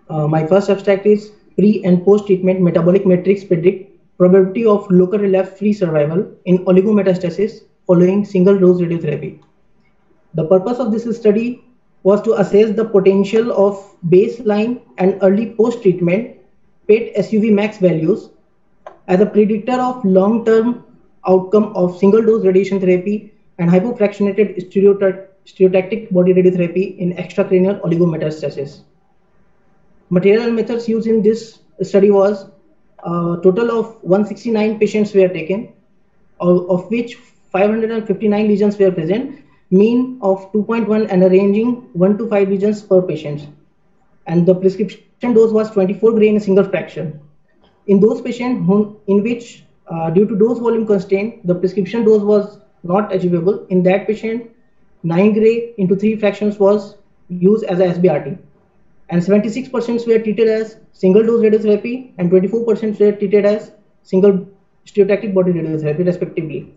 My first abstract is pre and post treatment metabolic matrix predict probability of local relapse free survival in oligometastasis following single dose radiotherapy. The purpose of this study was to assess the potential of baseline and early post treatment PET SUV max values as a predictor of long term outcome of single dose radiation therapy and hypofractionated stereotactic body radiotherapy in extracranial oligometastasis. Material methods used in this study was a total of 169 patients were taken, of which 559 lesions were present, mean of 2.1 and ranging 1 to 5 lesions per patient. And the prescription dose was 24 gray in a single fraction. In those patients in which, due to dose volume constraint, the prescription dose was not achievable, in that patient, 9 gray into 3 fractions was used as a SBRT. And 76% were treated as single dose radiotherapy and 24% were treated as single stereotactic body radiotherapy respectively.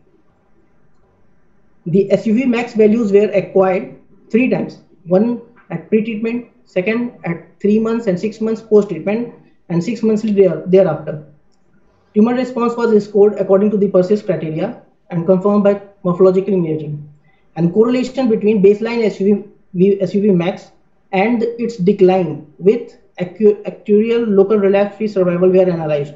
The SUV max values were acquired 3 times, one at pre-treatment, second at 3 months and 6 months post-treatment, and 6 months thereafter. Tumor response was scored according to the PERSIST criteria and confirmed by morphological imaging. And correlation between baseline SUV max and its decline with actuarial local relapse-free survival were analyzed.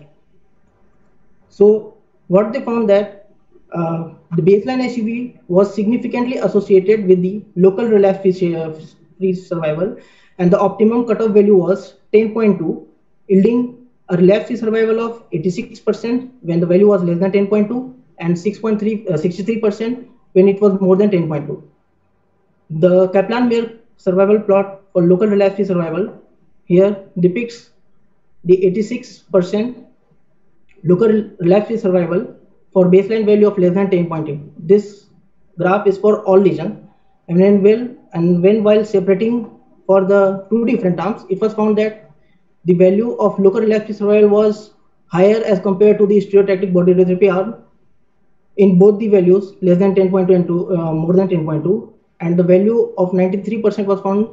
So what they found that the baseline SUV was significantly associated with the local relapse-free survival, and the optimum cutoff value was 10.2, yielding a relapse-free survival of 86% when the value was less than 10.2 and 63% when it was more than 10.2. The Kaplan-Meier survival plot for local relapse-free survival here depicts the 86% local relapse-free survival for baseline value of less than 10.8. This graph is for all lesions, and when while separating for the two different arms, it was found that the value of local relapse-free survival was higher as compared to the stereotactic body radiotherapy arm in both the values less than 10.2 and more than 10.2, and the value of 93% was found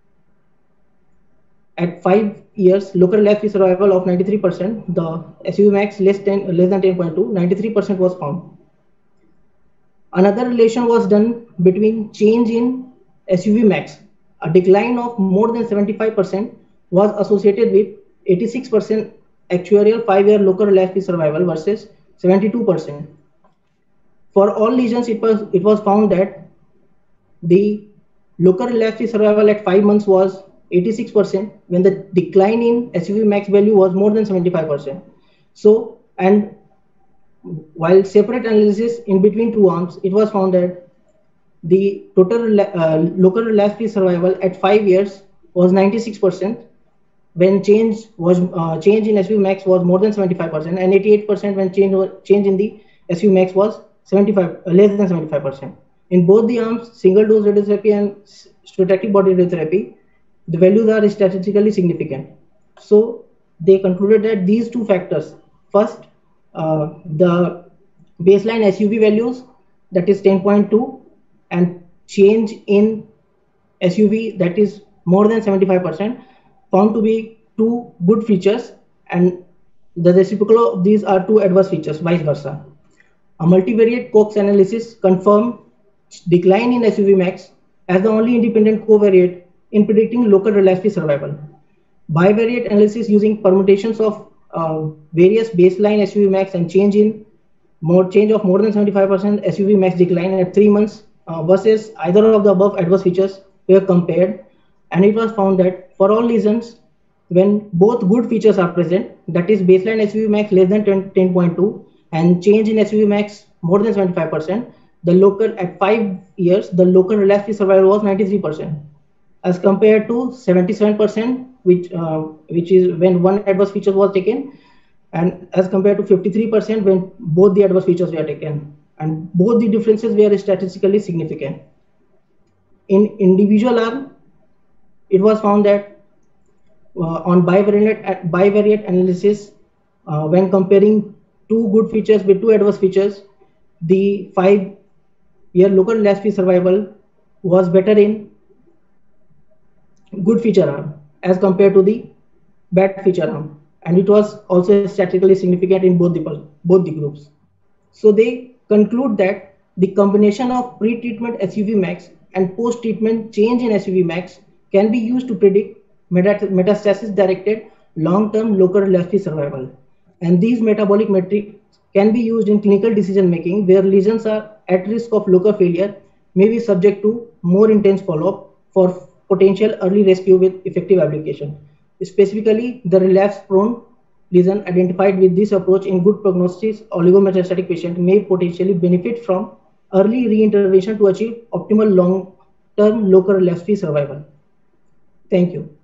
at 5 years. Local relapse-free survival of 93%, the SUV max less than 10.2, 93% was found. Another relation was done between change in SUV max. A decline of more than 75% was associated with 86% actuarial 5-year local relapse-free survival versus 72%. For all lesions, it was found that the local relapse-free survival at 5 months was 86% when the decline in SUV max value was more than 75%. So, and while separate analysis in between two arms, it was found that the total local relapse-free survival at 5 years was 96% when change in SUV max was more than 75%, and 88% when change in the SUV max was less than 75%. In both the arms, single dose radiotherapy and stereotactic body radiotherapy, the values are statistically significant. So they concluded that these two factors, first, the baseline SUV values, that is 10.2, and change in SUV, that is more than 75%, found to be two good features, and the reciprocal of these are two adverse features, vice versa. A multivariate Cox analysis confirmed decline in SUV max as the only independent covariate in predicting local relapse-free survival. Bivariate analysis using permutations of various baseline SUV max and change of more than 75% SUV max decline at 3 months versus either of the above adverse features were compared, and it was found that for all lesions, when both good features are present, that is baseline SUV max less than 10.2 and change in SUV max more than 75%, the local at 5 years, the local relapse-free survival was 93%, as compared to 77%, which is when one adverse feature was taken, and as compared to 53% when both the adverse features were taken, and both the differences were statistically significant. In individual arm, it was found that on bivariate analysis, when comparing two good features with two adverse features, the 5-year local relapse-free survival was better in good feature arm as compared to the bad feature arm, and it was also statistically significant in both the groups. So they conclude that the combination of pre-treatment SUV max and post-treatment change in SUV max can be used to predict metastasis-directed long-term local relapse-free survival. And these metabolic metrics can be used in clinical decision making where lesions are at risk of local failure, may be subject to more intense follow-up for potential early rescue with effective application. Specifically, the relapse-prone lesion identified with this approach in good prognosis oligometastatic patient may potentially benefit from early reintervention to achieve optimal long-term local relapse-free survival. Thank you.